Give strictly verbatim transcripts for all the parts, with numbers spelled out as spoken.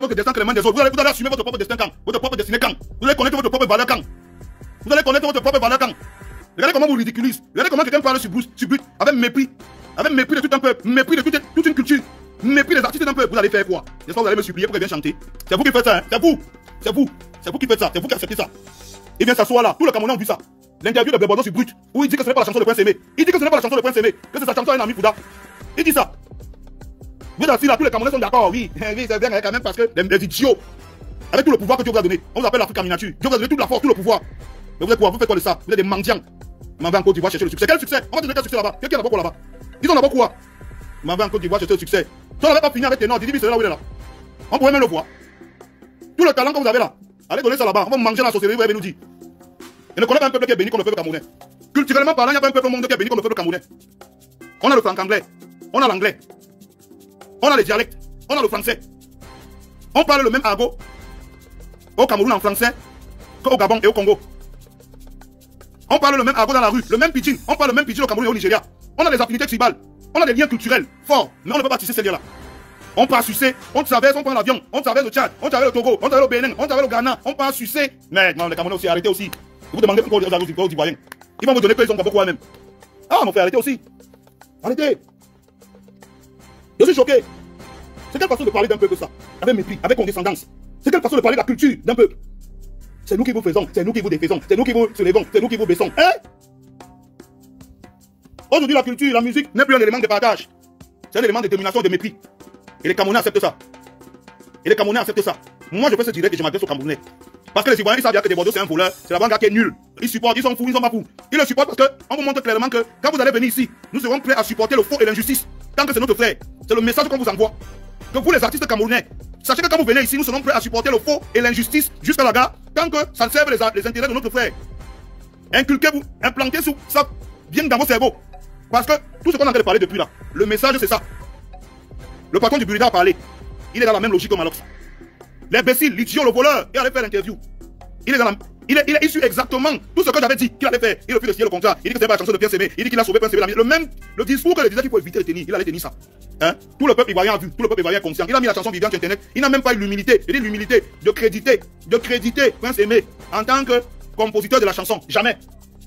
votre destin que les mains des autres. Vous allez, vous allez assumer votre propre destin quand? Votre propre destinée quand? Vous allez connaître votre propre valeur quand? Vous allez connaître votre propre valeur quand? Regardez comment vous ridiculisez. Regardez comment quelqu'un parle sur Bruce, sur Bruce, avec mépris. Avec mépris de tout un peuple, mépris de toute, toute une culture, mépris des artistes d'un peuple. Vous allez faire quoi? J'espère que vous allez me supplier pour qu'il vienne chanter. C'est vous qui faites ça, hein? C'est vous. C'est vous. C'est vous qui faites ça. C'est vous qui acceptez ça. Il vient s'asseoir là. Tout le Camerounais a vu ça. L'interview de Berbordeaux sur Brut, où il dit que ce n'est pas la chanson de Prince Aimé. Il dit que ce n'est pas la chanson de Prince Aimé, que c'est sa chanson à un ami Fouda. Il dit ça. Vous êtes assis là, tous les Camerounais sont d'accord. Oui, oui, c'est bien quand même parce que les, les idiots, avec tout le pouvoir que Dieu vous a donné, on vous appelle l'Afrique en miniature. Dieu vous a donné toute la force, tout le pouvoir. Mais vous êtes quoi? Vous faites quoi de ça? Vous êtes des mendiants. Vous m'en en Côte d'Ivoire chercher le succès. Quel succès? On va te donner quel succès là-bas? Quelqu'un n'a pas quoi là-bas? Ils ont d'abord quoi? Vous m'en en Côte d'Ivoire chercher le succès. Si on n'avait pas fini avec tes noms, Didi, c'est là où il est là. On pourrait même le voir. Tout le talent que vous avez là, allez donner ça là-bas. On va manger dans la société, vous allez nous dire. Il ne connaît pas un peuple qui est béni comme le peuple camerounais. Culturellement parlant, il n'y a pas un peuple au monde qui est béni comme le peuple camerounais. On a le franc-anglais, on a l'anglais, on a les dialectes, on a le français. On parle le même argot au Cameroun en français qu'au Gabon et au Congo. On parle le même argot dans la rue, le même pidgin. On parle le même pidgin au Cameroun et au Nigeria. On a des affinités tribales, on a des liens culturels forts, mais on ne peut pas tisser ces liens-là. On part sucer, on traverse, on prend l'avion, on traverse le Tchad, on traverse le Togo, on traverse le Bénin, on traverse le Ghana, on part sucer. Mais non, les Camerounais aussi, arrêtez aussi. Vous demandez pourquoi aux Ivoiriens. Ils vont vous donner qu'ils ont pas beaucoup eux-mêmes. Ah mon frère, arrêtez aussi. Arrêtez. Je suis choqué. C'est quelle façon de parler d'un peuple ça? Avec mépris, avec condescendance. C'est quelle façon de parler de la culture d'un peuple? C'est nous qui vous faisons, c'est nous qui vous défaisons, c'est nous qui vous soulevons, c'est nous qui vous baissons. Hein? Aujourd'hui, la culture, la musique n'est plus un élément de partage. C'est un élément de domination et de mépris. Et les Camerounais acceptent ça. Et les Camerounais acceptent ça. Moi, je fais ce direct et je m'adresse aux Camerounais. Parce que les Ivoiriens, ils savent bien que des Bordeaux, c'est un voleur. C'est la banque qui est nulle. Ils supportent, ils sont fous, ils sont pas fous. Ils le supportent parce qu'on vous montre clairement que quand vous allez venir ici, nous serons prêts à supporter le faux et l'injustice. Tant que c'est notre frère. C'est le message qu'on vous envoie. Que vous, les artistes camerounais, sachez que quand vous venez ici, nous serons prêts à supporter le faux et l'injustice jusqu'à la gare. Tant que ça serve les, les intérêts de notre frère. Inculquez-vous, implantez ça bien dans vos cerveaux. Parce que tout ce qu'on a en train de parler depuis là, le message c'est ça. Le patron du Burida a parlé. Il est dans la même logique que Malox. L'imbécile, l'idiot, le voleur, il allait faire l'interview. Il est dans la... Il est, il est issu exactement tout ce que j'avais dit qu'il allait faire. Il refuse de signer le contrat. Il dit que c'est pas la chanson de Pierre Sémé. Il dit qu'il a sauvé Pierre Sémé. Le même, le discours que le disait qu'il faut éviter de tenir. Il allait tenir ça. Hein? Tout le peuple ivoirien a vu. Tout le peuple ivoirien est conscient. Il a mis la chanson Viviane sur Internet. Il n'a même pas eu l'humilité. Il dit l'humilité de créditer, de créditer Prince Aimé en tant que compositeur de la chanson. Jamais.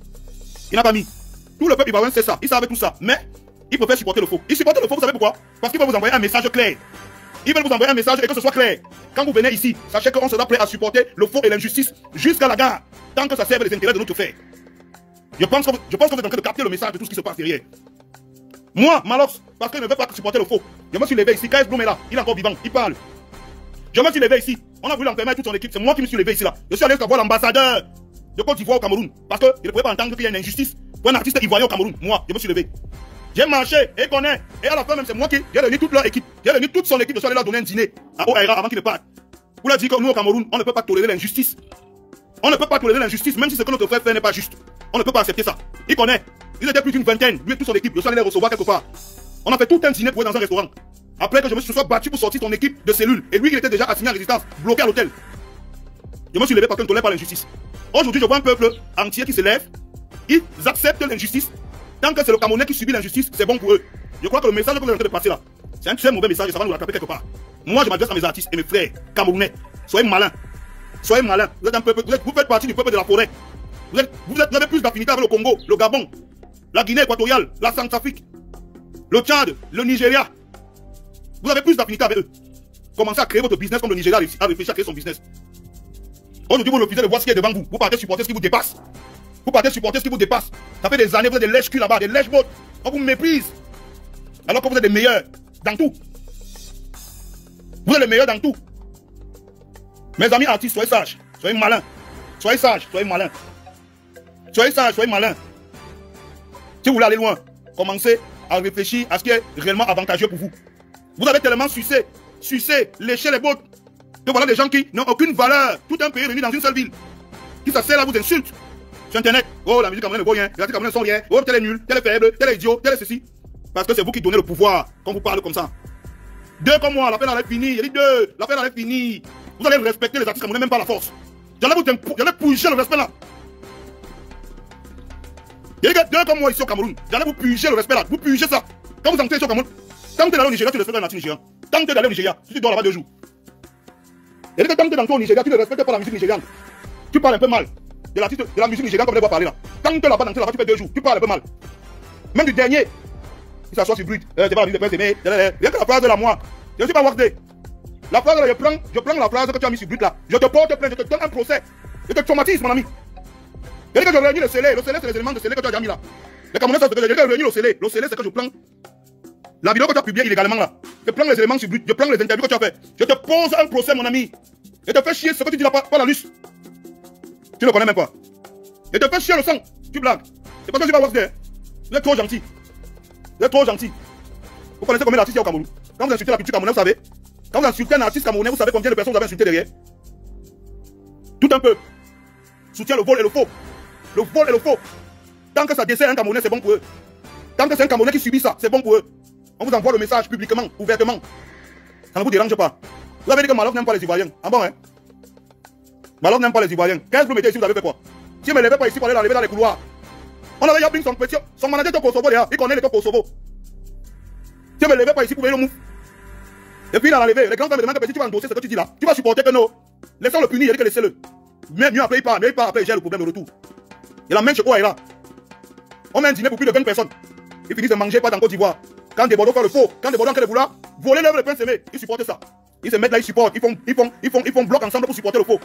Il n'a pas mis. Tout le peuple ivoirien sait ça. Il savait tout ça. Mais il préfère supporter le faux. Il supporte le faux, vous savez pourquoi? Parce qu'il va vous envoyer un message clair. Ils veulent vous envoyer un message et que ce soit clair. Quand vous venez ici, sachez qu'on sera prêt à supporter le faux et l'injustice jusqu'à la gare, tant que ça serve les intérêts de notre frère. Je pense que vous, je pense que vous êtes en train de capter le message de tout ce qui se passe derrière. Moi, Malox, parce qu'il ne veut pas supporter le faux, je me suis levé ici. K S Bloom est là, il est encore vivant, il parle. Je me suis levé ici. On a voulu l'enfermer toute son équipe, c'est moi qui me suis levé ici là. Je suis allé voir l'ambassadeur de Côte d'Ivoire au Cameroun, parce qu'il ne pouvait pas entendre qu'il y a une injustice pour un artiste ivoirien au Cameroun. Moi, je me suis levé. J'ai marché et connais. Et à la fin même, c'est moi qui j'ai réuni toute leur équipe. J'ai réuni toute son équipe. Je suis allé leur donner un dîner à O A I R A avant qu'ils ne partent. Pour leur dire que nous au Cameroun, on ne peut pas tolérer l'injustice. On ne peut pas tolérer l'injustice, même si ce que notre frère fait n'est pas juste. On ne peut pas accepter ça. Il connaît. Ils étaient plus d'une vingtaine, lui et toute son équipe. Je suis allé les recevoir quelque part. On a fait tout un dîner pour eux dans un restaurant. Après que je me suis battu pour sortir son équipe de cellules. Et lui, il était déjà assigné à résistance, bloqué à l'hôtel. Je me suis levé parce que je ne tolère pas l'injustice. Aujourd'hui, je vois un peuple entier qui se lève. Ils acceptent l'injustice. Tant que c'est le Camerounais qui subit l'injustice, c'est bon pour eux. Je crois que le message que vous êtes en train de passer là, c'est un très mauvais message et ça va nous rattraper quelque part. Moi, je m'adresse à mes artistes et mes frères camerounais. Soyez malins. Soyez malins. Vous êtes un peuple, vous, êtes, vous faites partie du peuple de la forêt. Vous, êtes, vous, êtes, vous avez plus d'affinité avec le Congo, le Gabon, la Guinée équatoriale, la Centrafrique, le Tchad, le Nigeria. Vous avez plus d'affinité avec eux. Commencez à créer votre business comme le Nigeria a réfléchi à créer son business. Aujourd'hui, vous refusez de voir ce qui est devant vous. Vous partez supporter ce qui vous dépasse. Vous partez supporter ce qui vous dépasse. Ça fait des années, vous êtes des lèches-culs là-bas, des lèches-bottes. On vous méprise. Alors que vous êtes les meilleurs dans tout. Vous êtes les meilleurs dans tout. Mes amis artistes, soyez sages. Soyez malins. Soyez sages, soyez malins. Soyez sages, soyez malins. Si vous voulez aller loin, commencez à réfléchir à ce qui est réellement avantageux pour vous. Vous avez tellement sucé, sucé, léché les bottes, que voilà des gens qui n'ont aucune valeur. Tout un pays réuni dans une seule ville. Qui s'assèrent là, vous insultent. Sur Internet, oh la musique camerounaise ne vaut rien, les artistes camerounais ne sont rien, oh tel est nul, tel est faible, tel est idiot, tel est ceci. Parce que c'est vous qui donnez le pouvoir quand vous parlez comme ça. Deux comme moi, la peine allait finir, j'ai dit deux, la peine allait finir. Vous allez respecter les artistes camerounais, même pas la force. J'allais vous j'allais puger le respect là. J'ai dit que deux comme moi ici au Cameroun, j'allais vous puger le respect là, vous pugez ça. Quand vous entrez ici au Cameroun, tant que tu es allé au Nigeria, tu respectes la nature nigérienne. Tant que tu es allé au Nigeria, tu dors là-bas deux jours. Il dit que quand tu es dans ton Nigeria, tu ne respectes pas la musique nigériane. Tu parles un peu mal de la, de la musique nigériane comme on va parler là. Quand tu es là-bas, là-bas, tu fais deux jours, tu parles un peu mal. Même du dernier, il s'assoit sur Brut. Euh, c'est pas la musique de Prince Aimé. Rien que la phrase de la moi. Je ne suis pas Workday. La phrase là, je prends, je prends la phrase que tu as mis sur Brut là. Je te porte plainte, je te donne un procès. Je te traumatise, mon ami. Il dit que je réunis le scellé. Le scellé, c'est les éléments de scellé que tu as déjà mis là. Les Camerounais, c'est ce que je réunis le scellé. Le scellé, c'est que je prends la vidéo que tu as publiée illégalement là. Je prends les éléments sur Brut. Je prends les interviews que tu as fait. Je te pose un procès, mon ami. Je te fais chier ce que tu dis là, pas, pas la luce. Tu ne connais même pas. Je te fais chier le sang. Tu blagues. C'est parce que je vais voir ce. Vous êtes trop gentil. Vous êtes trop gentil. Vous connaissez combien d'artistes il y a au Cameroun? Quand vous insultez la culture camerounaise, vous savez. Quand vous insultez un artiste camerounais, vous savez combien de personnes vous avez insulté derrière? Tout un peu. Soutient le vol et le faux. Le vol et le faux. Tant que ça dessert un Camerounais, c'est bon pour eux. Tant que c'est un Camerounais qui subit ça, c'est bon pour eux. On vous envoie le message publiquement, ouvertement. Ça ne vous dérange pas. Vous avez dit que Malof n'aime pas les Ivoiriens. Ah bon, hein? Malof n'aime pas les Ivoiriens. quinze vous mettez ici, vous avez fait quoi? Si je ne me levais pas ici pour aller l'enlever dans les couloirs. On avait Yabing, son petit, son manager de Kosovo, là. Il connaît les Kosovo. Si je ne me levais pas ici pour aller le mouf. Et puis il a enlevé. Les grands frères me demandent que si tu vas endosser ce que tu dis là, tu vas supporter que non. Laissons le punir, il dit que laissez-le. Mais mieux après il part, mais il part après il gère le problème de retour. Et la main chez quoi est là? On met un dîner pour plus de vingt personnes. Ils finissent de manger pas dans Côte d'Ivoire. Quand des Bordeaux font le faux, quand des Bordeaux ont vouloir voler l'œuvre de Prince Aimé, ils supportent ça. Ils se mettent là, ils supportent, ils font, ils font, ils font, ils font bloc ensemble pour supporter le faux.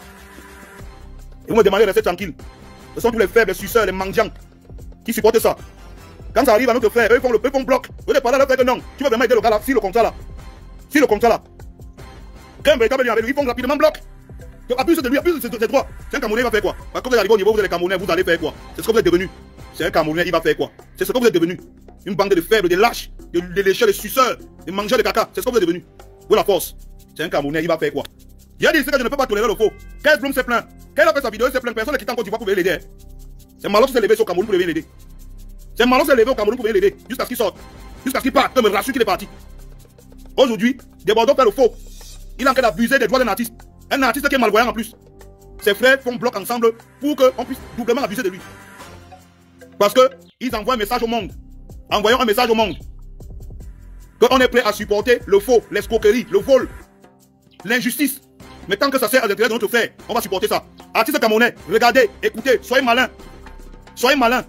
Et vous me demandez de rester tranquille. Ce sont tous les faibles, les suceurs, les mendiants qui supportent ça. Quand ça arrive à notre frère, eux ils font le eux font bloc. Vous n'êtes pas là, leur frère que non. Tu vas vraiment aider le gars là, si le contrat là. Si le contrat là. Quand un véritable avec lui, ils font rapidement bloc. Abuse de lui, abuse de ses droits. C'est un Camerounais, il va faire quoi? Quand vous arrivez au niveau, vous êtes les Camerounais, vous allez faire quoi? C'est ce que vous êtes devenu. C'est un Camerounais, il va faire quoi? C'est ce que vous êtes devenu. Une bande de faibles, des lâches, des lécheurs, des suceurs, des mangeurs de caca. C'est ce que vous êtes devenu. Vous la force. C'est un Camerounais, il va faire quoi? Il a dit que je ne peux pas tolérer le faux. Kez Bloom s'est plaint. Quand il a fait sa vidéo, il s'est plaint. Personne qui t'en Côte d'Ivoire pour venir l'aider. C'est Malof qui s'est levé au Cameroun pour venir l'aider. C'est Malof qui s'est levé au Cameroun pour venir l'aider. Jusqu'à ce qu'il sorte. Jusqu'à ce qu'il parte. Je me rassure qu'il est parti. Aujourd'hui, des Bordeaux fait le faux. Il est en train d'abuser des droits d'un artiste. Un artiste qui est malvoyant en plus. Ses frères font bloc ensemble pour qu'on puisse doublement abuser de lui. Parce qu'ils envoient un message au monde. Envoyons un message au monde. Qu'on est prêt à supporter le faux, l'escroquerie, le vol, l'injustice. Mais tant que ça sert à l'intérêt de notre frère, on va supporter ça. Artistes camerounais, regardez, écoutez, soyez malins. Soyez malins.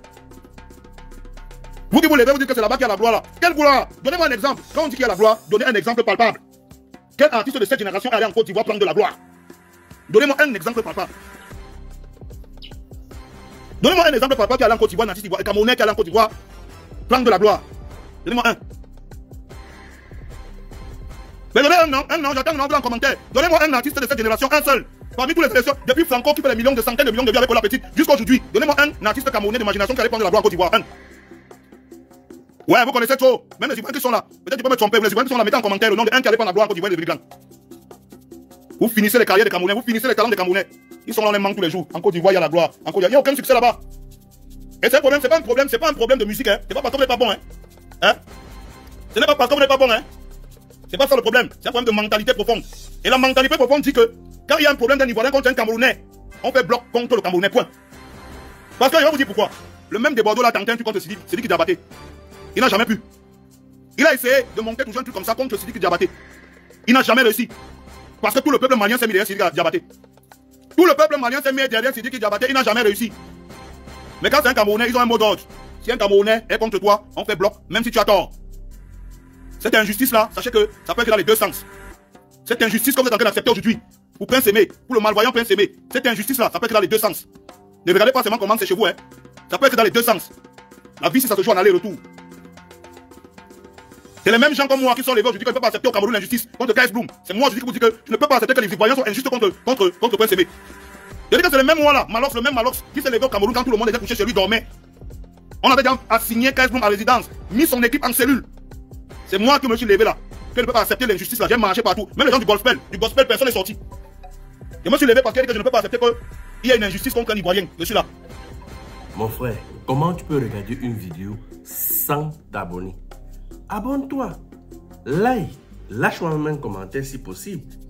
Vous qui vous levez, vous dites que c'est là-bas qu'il y a la gloire là. Quelle gloire? Donnez-moi un exemple. Quand on dit qu'il y a la gloire, donnez un exemple palpable. Quel artiste de cette génération est allé en Côte d'Ivoire prendre de la gloire? Donnez-moi un exemple palpable. Donnez-moi un exemple palpable qui est allé en Côte d'Ivoire, un artiste camerounais qui est allé en Côte d'Ivoire prendre de la gloire. Donnez-moi un. Mais donnez un nom, un nom, j'attends un nom en commentaire. Donnez-moi un artiste de cette génération, un seul. Parmi tous les sélections, depuis Franco qui fait des millions, de centaines de millions de vues avec Ola Petite, jusqu'à aujourd'hui. Donnez-moi un artiste camerounais d'imagination qui allait prendre de la gloire en Côte d'Ivoire. Un. Ouais, vous connaissez trop. Même les Ivoiriens qui sont là. Peut-être tu peux me tromper. Les Ivoiriens qui sont là, mettez en commentaire le nom de un qui allait prendre la gloire en Côte d'Ivoire de Brigand. Vous finissez les carrières des Camerounais, vous finissez les talents des Camerounais. Ils sont là, on les manque tous les jours. En Côte d'Ivoire, il y a la gloire. En Côte d'Ivoire, il n'y a aucun succès là-bas. Et c'est un problème, c'est pas un problème, c'est pas un problème de musique, hein. C'est pas parce que vous n'êtes pas bon, hein. Hein? Ce n'est pas parce que vous n'êtes pas bon, hein. C'est pas ça le problème. C'est un problème de mentalité profonde. Et la mentalité profonde dit que quand il y a un problème d'un Ivoirien contre un Camerounais, on fait bloc contre le Camerounais, point. Parce que je vais vous dire pourquoi. Le même des Bordeaux là, Tantin, tu contre Sidi, Sidi Diabaté. Il n'a jamais pu. Il a essayé de monter toujours un truc comme ça contre Sidi Diabaté. Il n'a jamais réussi. Parce que tout le peuple malien s'est mis derrière Sidi Diabaté. Tout le peuple malien s'est mis derrière Sidi Diabaté, il n'a jamais réussi. Mais quand c'est un Camerounais, ils ont un mot d'ordre. Si un Camerounais est contre toi, on fait bloc, même si tu as tort. Cette injustice-là, sachez que ça peut être dans les deux sens. Cette injustice que vous êtes en train d'accepter aujourd'hui, pour Prince Aimé, pour le malvoyant Prince Aimé, cette injustice-là, ça peut être dans les deux sens. Ne regardez pas seulement comment c'est chez vous, hein. Ça peut être dans les deux sens. La vie, si ça se joue en aller-retour. C'est les mêmes gens comme moi qui sont levés aujourd'hui qui ne peuvent pas accepter au Cameroun l'injustice contre Kez Bloom. C'est moi, je dis que vous dites que je ne peux pas accepter que les Ivoiriens sont injustes contre, contre, contre Prince Aimé. Je dis que c'est le même moi là, Malox, le même Malox, qui s'est levé au Cameroun quand tout le monde était couché chez lui, dormait. On avait déjà assigné Kez Bloom à résidence, mis son équipe en cellule. C'est moi qui me suis levé là, que je ne peux pas accepter l'injustice là, j'ai marché partout. Même les gens du gospel, du gospel, personne n'est sorti. Je me suis levé parce que je ne peux pas accepter qu'il y a une injustice contre un Ivoirien. Je suis là. Mon frère, comment tu peux regarder une vidéo sans t'abonner? Abonne-toi, like, lâche-moi un commentaire si possible.